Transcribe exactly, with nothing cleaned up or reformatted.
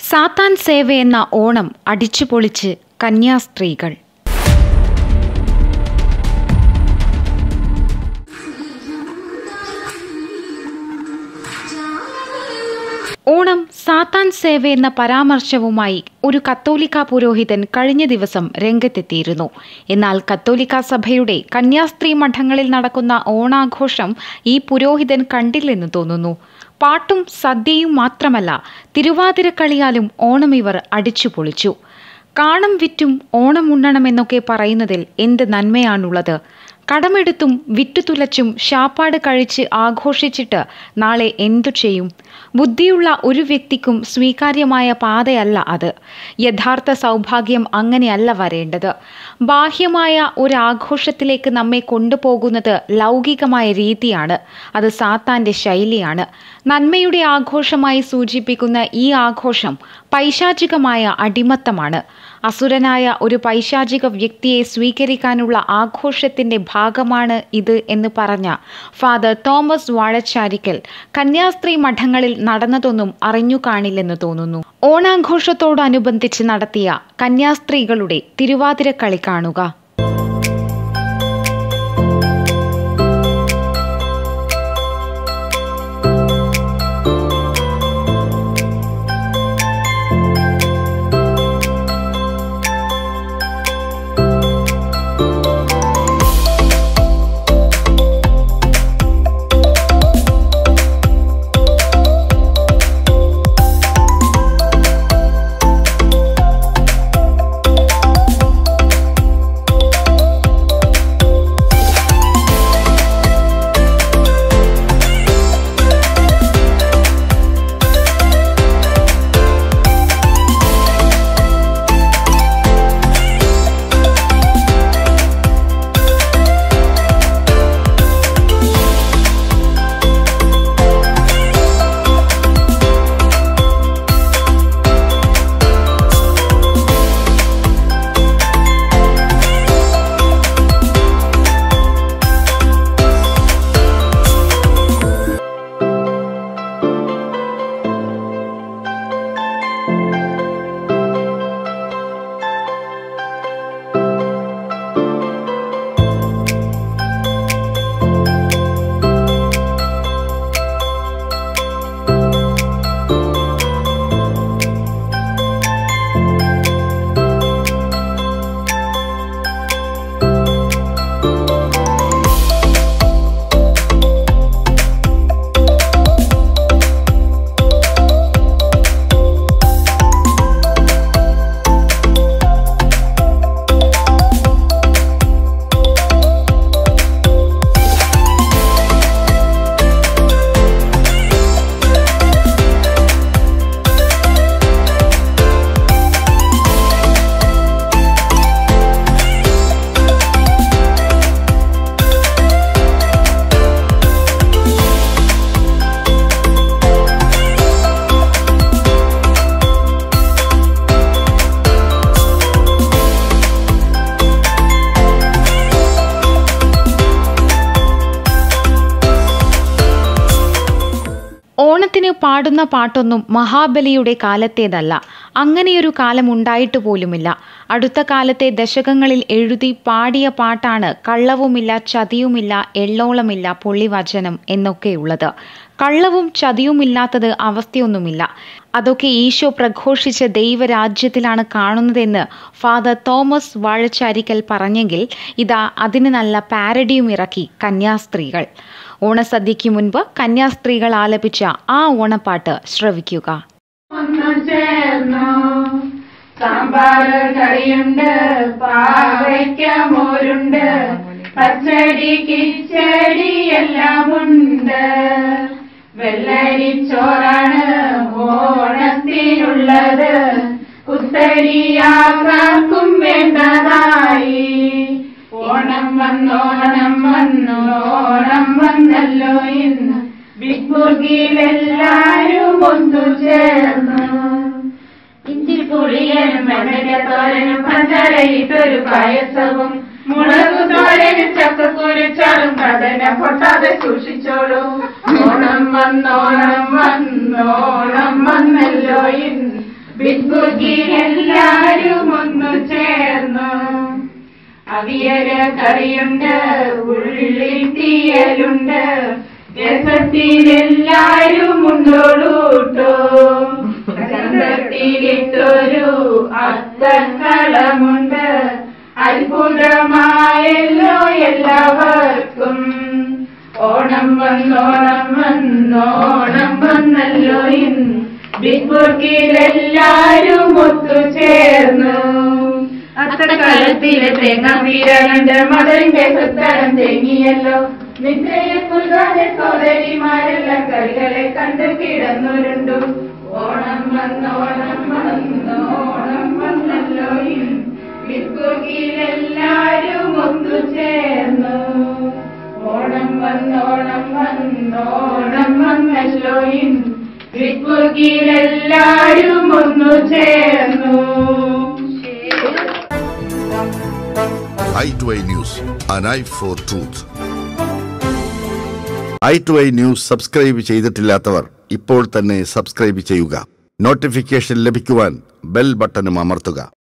സാത്താൻ സേവയെന്ന ഓണം അടിച്ചുപൊളിച്ച് കന്യാസ്ത്രീകൾ. ഓണം സാത്താൻ സേവയെന്ന പരാമർശവുമായി ഒരു കത്തോലിക്ക പുരോഹിതൻ കഴിഞ്ഞ ദിവസം രംഗത്തെത്തിയിരുന്നു. എന്നാൽ കത്തോലിക്ക സഭയുടെ കന്യാസ്ത്രീ മഠങ്ങളിൽ നടക്കുന്ന ഓണാഘോഷം ഈ പുരോഹിതൻ കണ്ടില്ലെന്ന് തോന്നുന്നു. പാട്ടും സദ്യയും മാത്രമല്ല, തിരുവാതിരക്കളിയാലും ഓണം ഇവർ അടിച്ചുപൊളിച്ചു. കാണം വിറ്റും ഓണം ഉണ്ണണമെന്നൊക്കെ പറയുന്നതിൽ എന്ത് നന്മയാണുള്ളത്? കടമെടുത്തും വിറ്റുതുലച്ചും ശാപ്പാട് കഴിച്ച് ആഘോഷിച്ചിട്ട് നാളെ എന്തു ചെയ്യും? ബുദ്ധിയുള്ള ഒരു വ്യക്തിക്കും സ്വീകാര്യമായ പാതയല്ല അത്. യഥാർത്ഥ സൗഭാഗ്യം അങ്ങനെയല്ല വരേണ്ടത്. ബാഹ്യമായ ഒരു ആഘോഷത്തിലേക്ക് നമ്മെ കൊണ്ടുപോകുന്നത് ലൗകികമായ രീതിയാണ്. അത് സാത്താന്റെ ശൈലിയാണ്. നന്മയുടെ ആഘോഷമായി സൂചിപ്പിക്കുന്ന ഈ ആഘോഷം പൈശാചികമായ അടിമത്തമാണ്. അസുരനായ ഒരു പൈശാചിക വ്യക്തിയെ സ്വീകരിക്കാനുള്ള ആഘോഷത്തിന്റെ ഭാഗമാണ് ഇത് എന്ന് പറഞ്ഞ ഫാദർ തോമസ് വാഴച്ചാരിക്കൽ കന്യാസ്ത്രീ മഠങ്ങളിൽ നടന്നതൊന്നും അറിഞ്ഞു കാണില്ലെന്ന് തോന്നുന്നു. ഓണാഘോഷത്തോടനുബന്ധിച്ച് നടത്തിയ കന്യാസ്ത്രീകളുടെ തിരുവാതിരക്കളി കാണുക. ഓണത്തിന് പാടുന്ന പാട്ടൊന്നും മഹാബലിയുടെ കാലത്തേതല്ല. അങ്ങനെയൊരു കാലം ഉണ്ടായിട്ട് പോലുമില്ല. അടുത്ത കാലത്തെ ദശകങ്ങളിൽ എഴുതി പാടിയ പാട്ടാണ് കള്ളവുമില്ല, ചതിയുമില്ല, എള്ളോളമില്ല, പൊള്ളിവചനം എന്നൊക്കെയുള്ളത്. കള്ളവും ചതിയുമില്ലാത്തത് അവസ്ഥയൊന്നുമില്ല. അതൊക്കെ ഈശോ പ്രഘോഷിച്ച ദൈവരാജ്യത്തിലാണ് കാണുന്നതെന്ന് ഫാദർ തോമസ് വാഴച്ചാരിക്കൽ പറഞ്ഞെങ്കിൽ ഇതാ അതിന് നല്ല പാരഡിയും ഇറക്കി കന്യാസ്ത്രീകൾ. ഓണസദ്യയ്ക്ക് മുൻപ് കന്യാസ്ത്രീകൾ ആലപിച്ച ആ ഓണപ്പാട്ട് ശ്രവിക്കുക. സാമ്പാറ് കറിയുണ്ട്, പാവയ്ക്കമോരുണ്ട്, പച്ചടി കിച്ചടി എല്ലാമുണ്ട്. വെള്ളരിച്ചോറാണ് ഓണത്തിനുള്ളത്, കുത്തരിയാർക്കും വേണ്ടതായി. ഓണം വന്നോണം വന്നു ഓണം വന്നല്ലോ ഇന്ന്, ബിഗ്ബുർഗിലെല്ലാരും ഒത്തുചേർന്നു. ഇഞ്ചിപ്പുളിയനും വെണ്ടയ്ക്കത്തോരനും പഞ്ചരയിട്ടൊരു പായസവും, മുളകുതോരനും ചക്കക്കുരിച്ചാറും കടന പൊട്ടാതെ സൂക്ഷിച്ചോളൂ. ഓണം വന്നോണം വന്നോണം വന്നല്ലോ ഇന്ന്, ബിസ്ബുക്കിലെല്ലാരും ഒന്നു ചേർന്നു. അവിയല കറിയുണ്ട്, ഉള്ളിത്തീയലുണ്ട്, രസത്തിലെല്ലാരും ഉണ്ടോളൂട്ടോ. ചന്തത്തിലിട്ടൊരു അത്തക്കളമുണ്ട്, അത്ഭുതമായല്ലോ എല്ലാവർക്കും. ഓണം വന്നോണം വന്നോണം വന്നല്ലോ ഇന്ന്, ബിസ്ബുക്കിലെല്ലാരും ഒത്തുചേർന്നു. അത്തക്കളത്തിലെ തേങ്ങാപ്പീര കണ്ട് മദറിന്റെ സുത്തരം തേങ്ങിയല്ലോ. നിദ്രയെ പുൽകാതെ സോദരിമാരെല്ലാം കളികളെ കണ്ട് കിടന്നുരുണ്ടു. ഓണം വന്നോണം വന്നോണം വന്നല്ലോ ഇന്ന്, ബിസ്ബുക്കിലെല്ലാരും ഒത്തുചേർന്നു. ഓണം വന്നോണം വന്നോണം വന്നല്ലോ ഇന്ന്, ബിസ്ബുക്കിലെല്ലാരും ഒന്നു ചേർന്നു. Eye to eye news, an eye for truth. Eye to eye news subscribe ചെയ്തിട്ടില്ലാത്തവർ ഇപ്പോൾ തന്നെ സബ്സ്ക്രൈബ് ചെയ്യുക. നോട്ടിഫിക്കേഷൻ ലഭിക്കുവാൻ ബെൽ ബട്ടണും അമർത്തുക.